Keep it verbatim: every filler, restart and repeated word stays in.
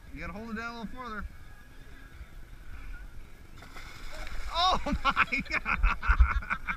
You gotta hold it down a little further. Oh my God!